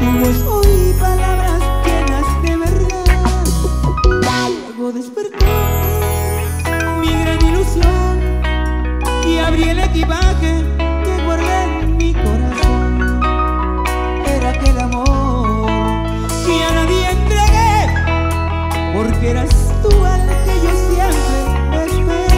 tu voz oí palabras llenas de verdad. Luego despertó mi gran ilusión y abrí el equipaje que guardé en mi corazón. Era aquel amor que a nadie entregué, porque eras tú al que yo siempre esperé.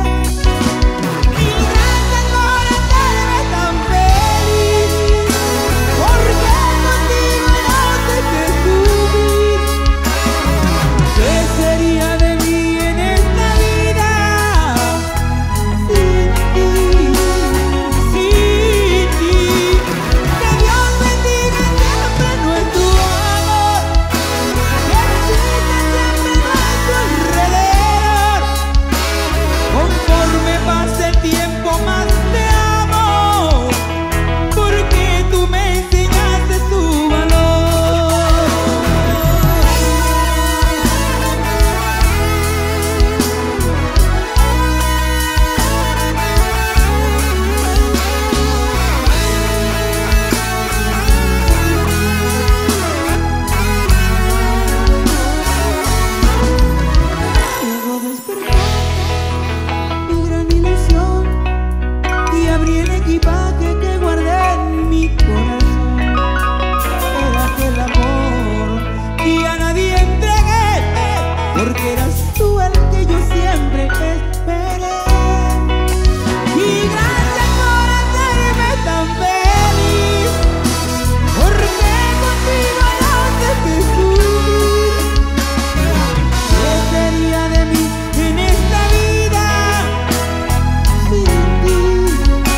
Porque eras tú el que yo siempre esperé. Y gracias por hacerme tan feliz, porque contigo no dejé sufrir. ¿Qué sería de mí en esta vida sin ti?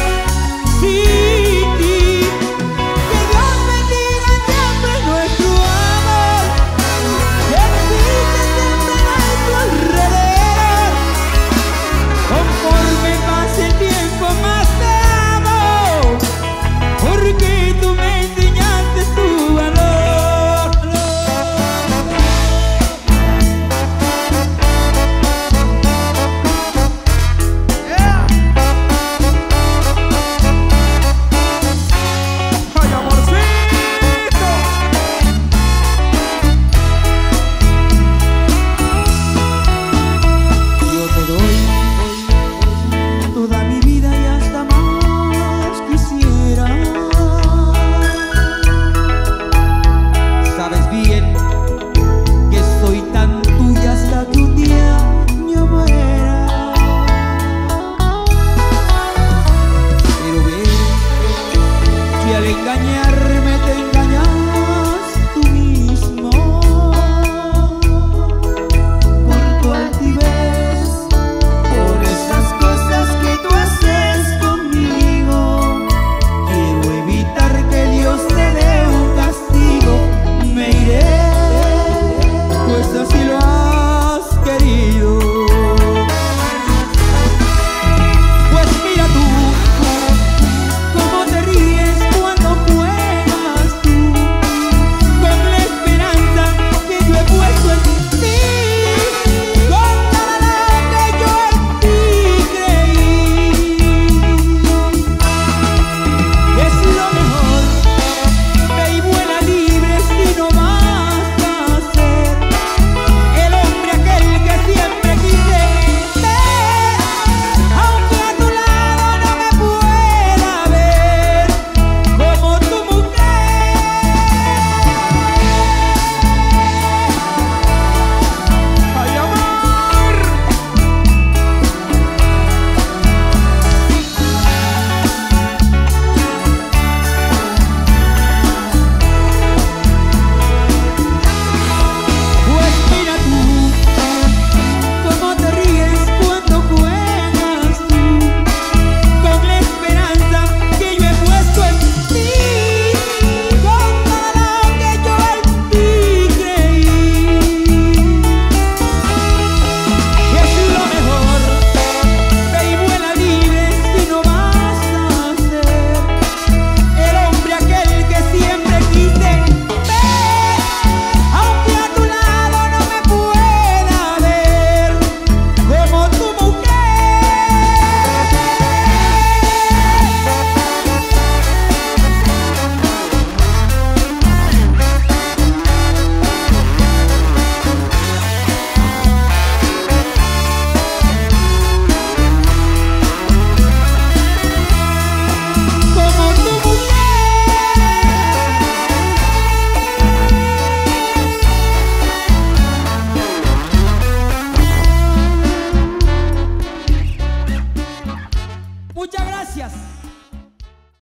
Sin ti. Que Dios bendiga siempre nuestro amor, que existe siempre alrededor. Conforme pase el tiempo más te amo, porque tú me enseñaste tu valor. ¡Ay, amorcito! Yo te doy toda mi vida y hasta más quisiera. Sabes bien que soy tan tuya hasta que un día yo muera. Pero ve que al engañar